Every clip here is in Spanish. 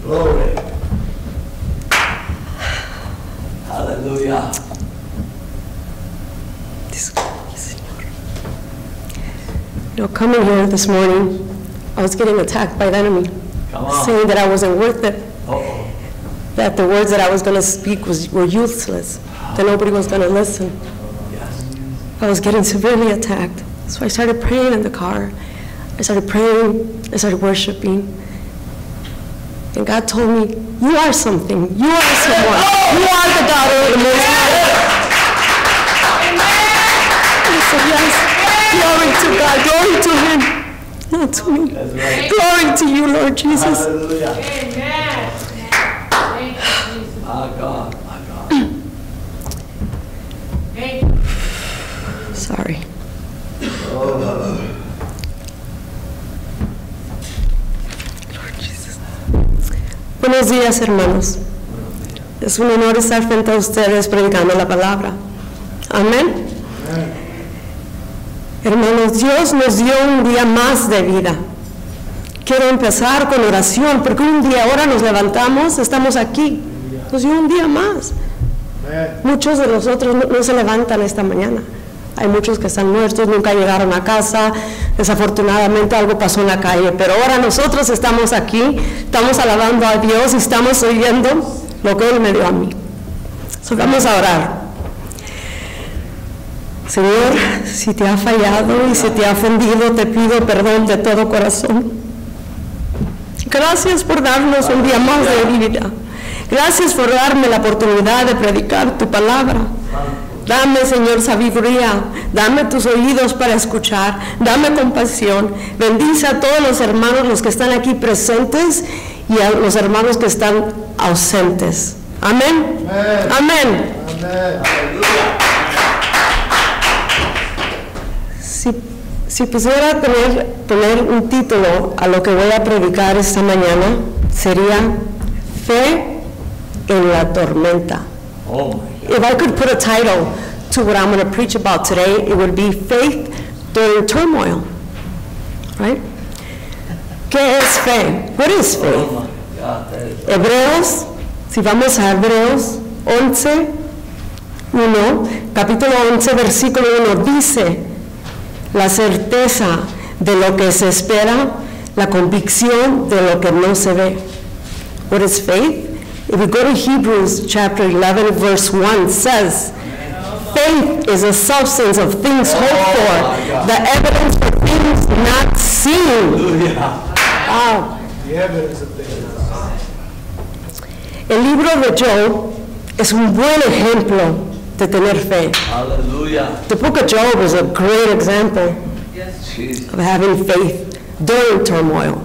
Glory. Hallelujah. You know, coming here this morning, I was getting attacked by the enemy, saying that I wasn't worth it, that the words that I was going to speak were useless, that nobody was going to listen. I was getting severely attacked. So I started praying in the car. I started praying, I started worshiping. And God told me, you are something. You are someone. You are the daughter of the Most High. And I said, yes, glory to God, glory to Him, not to me. Right. Glory to you, Lord Jesus. Hallelujah. Amen. My God, my God. Sorry. Buenos días, hermanos. Es un honor estar frente a ustedes predicando la palabra. Amén. Hermanos, Dios nos dio un día más de vida. Quiero empezar con oración, porque un día ahora nos levantamos, estamos aquí. Nos dio un día más. Muchos de nosotros no se levantan esta mañana. Hay muchos que están muertos, nunca llegaron a casa, desafortunadamente algo pasó en la calle, pero ahora nosotros estamos aquí, estamos alabando a Dios y estamos oyendo lo que Él me dio a mí. So, vamos a orar. Señor, si te ha fallado y si te ha ofendido, te pido perdón de todo corazón. Gracias por darnos un día más de vida. Gracias por darme la oportunidad de predicar tu palabra. Dame, Señor, sabiduría, dame tus oídos para escuchar, dame compasión. Bendice a todos los hermanos, los que están aquí presentes y a los hermanos que están ausentes. Amén. Amén. Si pudiera poner un título a lo que voy a predicar esta mañana, sería Fe en la tormenta. If I could put a title to what I'm going to preach about today, it would be Faith During Turmoil. Right? ¿Qué es fe? What is faith? Hebreos, si vamos a Hebreos 11, 1, capítulo 11, versículo 1, dice, la certeza de lo que se espera, la convicción de lo que no se ve. What is faith? If we go to Hebrews chapter 11, verse 1, says, faith is a substance of things hoped for, the evidence for things not seen. Wow. El libro de Job es un buen ejemplo de tener fe. The book of Job is a great example of having faith during turmoil.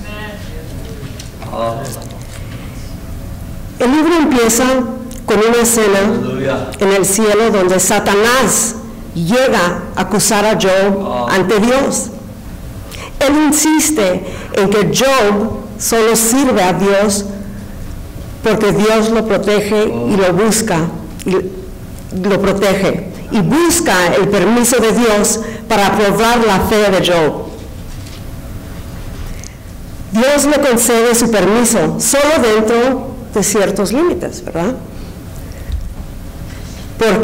El libro empieza con una escena en el cielo donde Satanás llega a acusar a Job ante Dios. Él insiste en que Job solo sirve a Dios porque Dios lo protege y lo busca, y lo protege, y busca el permiso de Dios para probar la fe de Job. Dios le concede su permiso solo dentro de ciertos límites, ¿verdad? ¿Por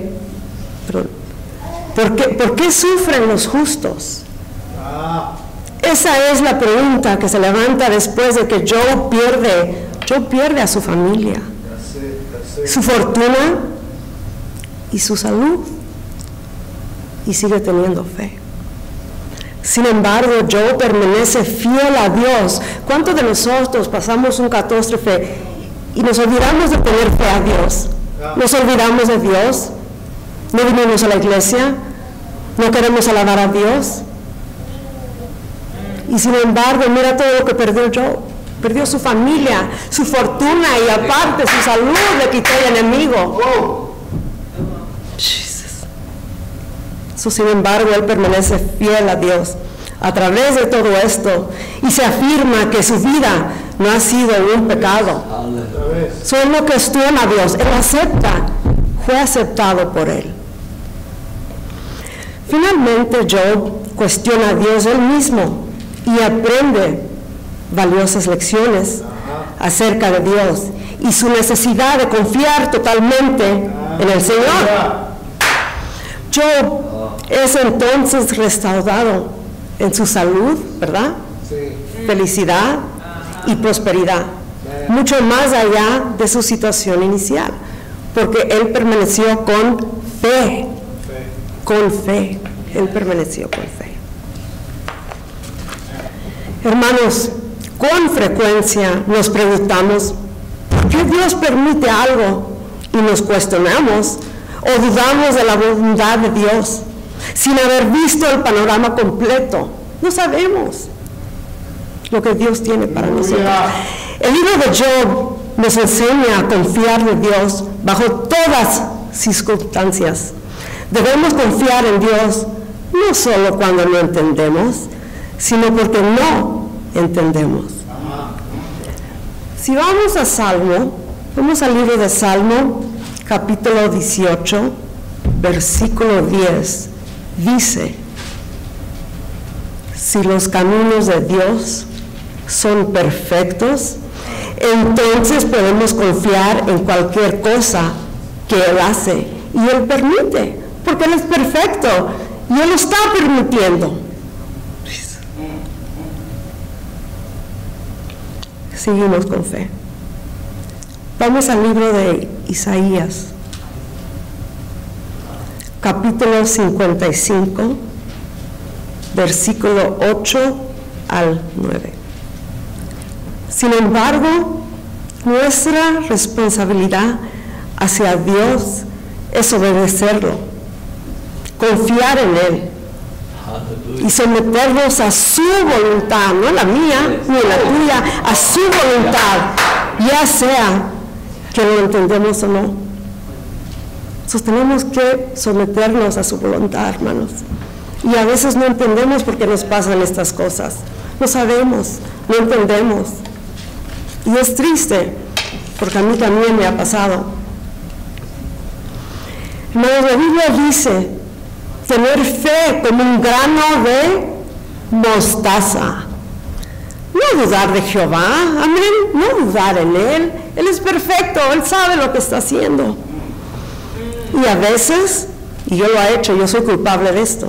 qué sufren los justos? Esa es la pregunta que se levanta después de que Job pierde a su familia, su fortuna y su salud, y sigue teniendo fe. Sin embargo, Job permanece fiel a Dios. ¿Cuántos de nosotros pasamos un catástrofe y nos olvidamos de tener fe a Dios? Nos olvidamos de Dios, no vinimos a la iglesia, no queremos alabar a Dios. Y sin embargo, mira todo lo que perdió Job. Perdió su familia, su fortuna y aparte su salud le quitó el enemigo. Sin embargo, él permanece fiel a Dios a través de todo esto y se afirma que su vida no ha sido un pecado. Él no cuestiona a Dios, él acepta, fue aceptado por él. Finalmente, Job cuestiona a Dios él mismo y aprende valiosas lecciones acerca de Dios y su necesidad de confiar totalmente en el Señor. Job es entonces restaurado en su salud, ¿verdad? Felicidad y prosperidad, mucho más allá de su situación inicial, porque él permaneció con fe. Con fe, él permaneció con fe. Hermanos, con frecuencia nos preguntamos, ¿por qué Dios permite algo? Y nos cuestionamos o dudamos de la voluntad de Dios, sin haber visto el panorama completo. No sabemos lo que Dios tiene para nosotros. El libro de Job nos enseña a confiar en Dios bajo todas circunstancias. Debemos confiar en Dios no solo cuando no entendemos, sino porque no entendemos. Si vamos a Salmo, vamos al libro de Salmo, capítulo 18, versículo 10, dice: si los caminos de Dios son perfectos, entonces podemos confiar en cualquier cosa que Él hace y Él permite, porque Él es perfecto y Él lo está permitiendo. Seguimos con fe. Vamos al libro de Isaías, capítulo 55, versículo 8 al 9. Sin embargo, nuestra responsabilidad hacia Dios es obedecerlo, confiar en Él y someternos a su voluntad, no la mía ni la tuya, a su voluntad, ya sea que lo entendemos o no. Entonces tenemos que someternos a su voluntad, hermanos. Y a veces no entendemos por qué nos pasan estas cosas. No sabemos, no entendemos. Y es triste, porque a mí también me ha pasado. Hermanos, la Biblia dice tener fe como un grano de mostaza. No dudar de Jehová, amén, no dudar en Él. Él es perfecto, Él sabe lo que está haciendo. Y a veces, y yo lo he hecho, yo soy culpable de esto.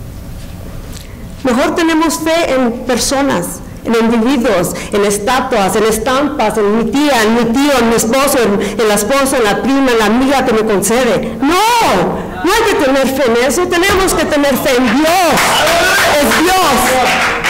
Mejor tenemos fe en personas, en individuos, en estatuas, en estampas, en mi tía, en mi tío, en mi esposo, en la esposa, en la prima, en la amiga que me concede. No hay que tener fe en eso, tenemos que tener fe en Dios. Es Dios.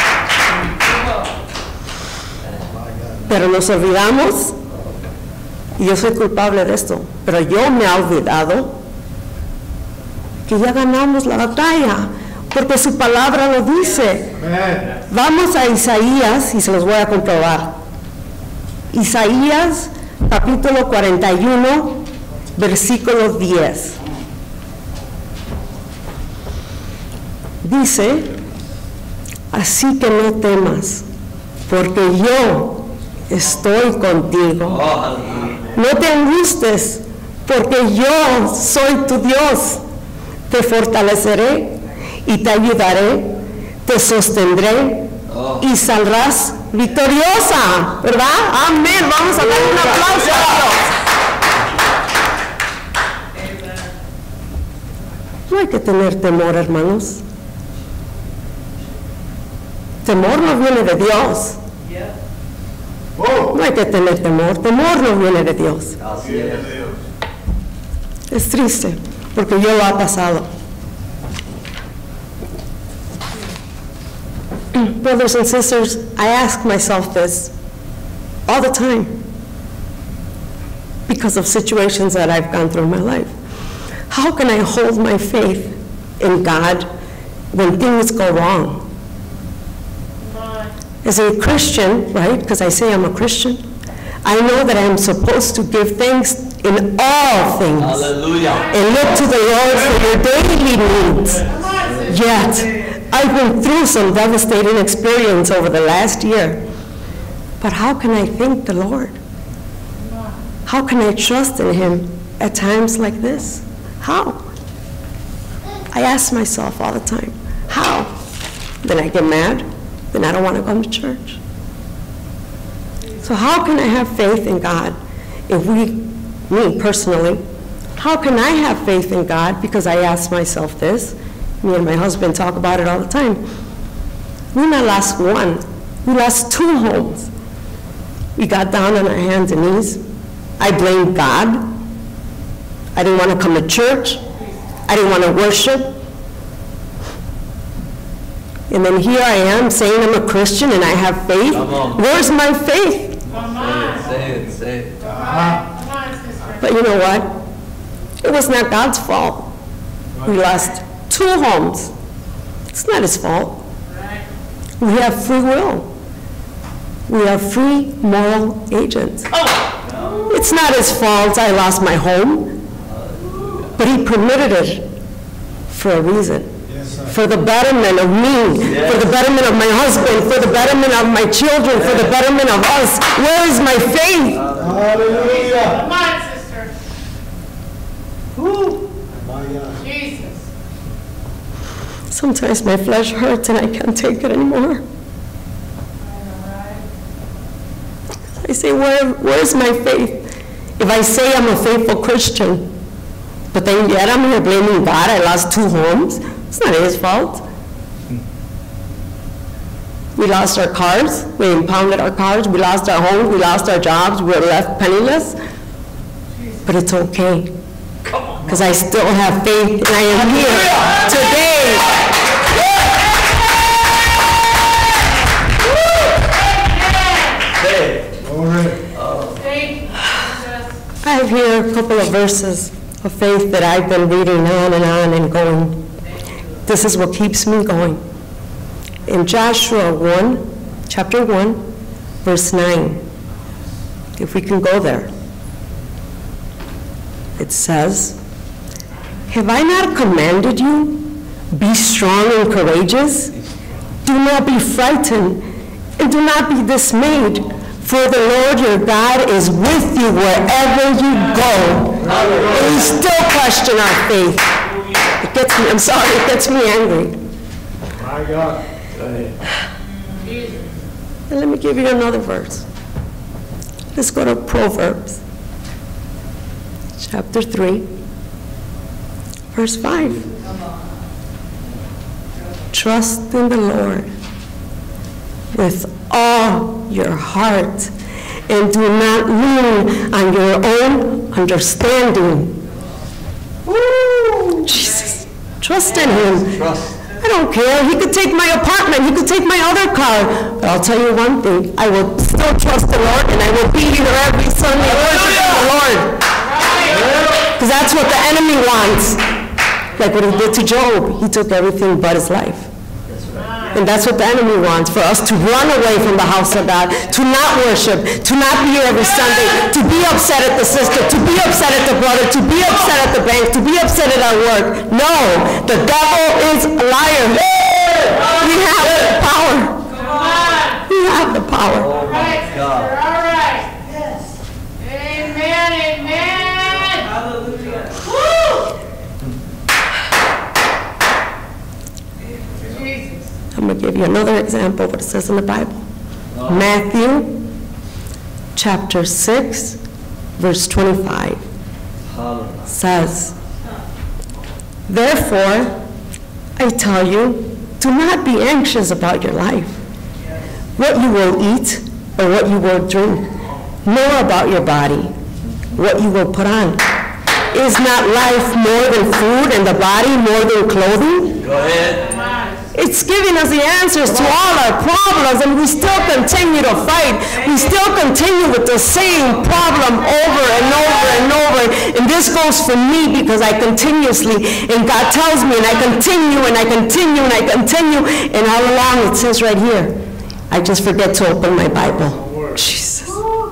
Pero nos olvidamos, y yo soy culpable de esto, pero yo me he olvidado que ya ganamos la batalla, porque su palabra lo dice. Vamos a Isaías y se los voy a comprobar. Isaías capítulo 41, versículo 10. Dice: así que no temas, porque yo estoy contigo. No te angusties, porque yo soy tu Dios. Te fortaleceré y te ayudaré, te sostendré y saldrás victoriosa, ¿verdad? Amén. Vamos a darle un aplauso a Dios. No hay que tener temor, hermanos. Temor no viene de Dios. No hay que tener temor. Temor no viene de Dios. Es triste, porque yo lo he pasado. Brothers and sisters, I ask myself this all the time because of situations that I've gone through in my life. How can I hold my faith in God when things go wrong? As a Christian, right, because I say I'm a Christian, I know that I am supposed to give thanks in all things. Hallelujah. And look to the Lord for your daily needs. Yet, I've been through some devastating experience over the last year. But how can I thank the Lord? How can I trust in Him at times like this? How? I ask myself all the time, how? Then I get mad, then I don't want to come to church. So how can I have faith in God if me personally, how can I have faith in God? Because I ask myself this. Me and my husband talk about it all the time. We not lost one. We lost 2 homes. We got down on our hands and knees. I blamed God. I didn't want to come to church. I didn't want to worship. And then here I am saying I'm a Christian and I have faith. Where's my faith? Say it. But you know what? It was not God's fault. We lost 2 homes. It's not his fault. We have free will. We are free moral agents. It's not his fault I lost my home, but he permitted it for a reason. For the betterment of me, for the betterment of my husband, for the betterment of my children, for the betterment of us. Where is my faith? Hallelujah. Come on, sister. Woo. Jesus. Sometimes my flesh hurts and I can't take it anymore. I say, where's my faith? If I say I'm a faithful Christian, but then yet I'm here blaming God, I lost 2 homes, it's not his fault. We lost our cars, we impounded our cars, we lost our homes, we lost our jobs, we were left penniless. But it's okay, because I still have faith and I am here today. I have here a couple of verses of faith that I've been reading on and going. This is what keeps me going. In Joshua 1, chapter 1, verse 9, if we can go there, it says, "Have I not commanded you? Be strong and courageous. Do not be frightened, and do not be dismayed, for the Lord your God is with you wherever you go." And we still question our faith. It gets me, I'm sorry, it gets me angry. My God. And let me give you another verse. Let's go to Proverbs, chapter 3, verse 5. Trust in the Lord with all your heart, and do not lean on your own understanding. Woo! Jesus, trust in him. Trust. I don't care. He could take my apartment. He could take my other car. But I'll tell you one thing. I will still trust the Lord, and I will be here every Sunday worshiping the Lord. Because that's what the enemy wants. Like what he did to Job. He took everything but his life. And that's what the enemy wants, for us to run away from the house of God, to not worship, to not be here every Sunday, to be upset at the sister, to be upset at the brother, to be upset at the bank, to be upset at our work. No, the devil is a liar. We have the power. We have the power. All right, sister. All right. Yes. Amen. Amen. Hallelujah. Woo! Jesus. I'm going to give you another example of what it says in the Bible. Matthew chapter 6, verse 25 says, "Therefore, I tell you, do not be anxious about your life, what you will eat or what you will drink, nor about your body, what you will put on. Is not life more than food and the body more than clothing?" Go ahead. It's giving us the answers to all our problems, and we still continue to fight. We still continue with the same problem over and over and over. And this goes for me because I continuously, and God tells me, and I continue, and I continue, and I continue, and all along it says right here, I just forget to open my Bible. Jesus.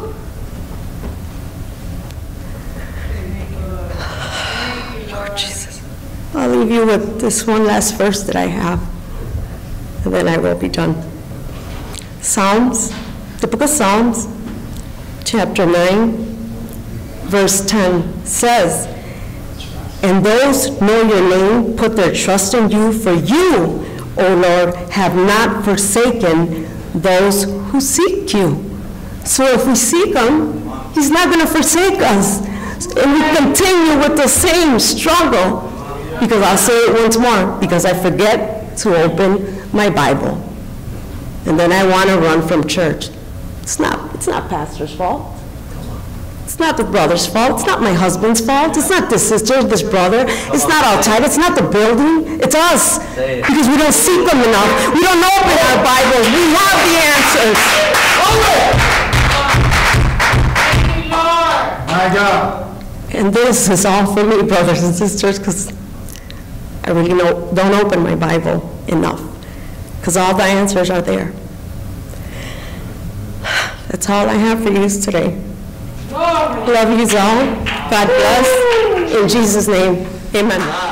Lord Jesus. I'll leave you with this one last verse that I have, and then I will be done. Psalms, the book of Psalms, chapter 9, verse 10 says, "And those know your name put their trust in you, for you, O Lord, have not forsaken those who seek you." So if we seek him, he's not going to forsake us. And we continue with the same struggle. Because I'll say it once more, because I forget to open my Bible. And then I want to run from church. It's not pastor's fault. It's not the brother's fault. It's not my husband's fault. It's not this sister, this brother. It's not outside. It's not the building. It's us. Because we don't seek them enough. We don't open our Bibles. We have the answers. My God. And this is all for me, brothers and sisters, because I really don't open my Bible enough. Because all the answers are there. That's all I have for you today. Love you all. God bless. In Jesus' name, amen.